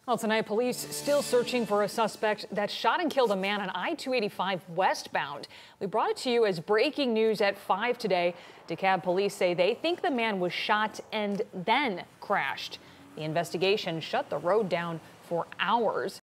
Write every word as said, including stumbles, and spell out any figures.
Well, tonight, police still searching for a suspect that shot and killed a man on I two eighty-five westbound. We brought it to you as breaking news at five today. DeKalb Police say they think the man was shot and then crashed. The investigation shut the road down for hours.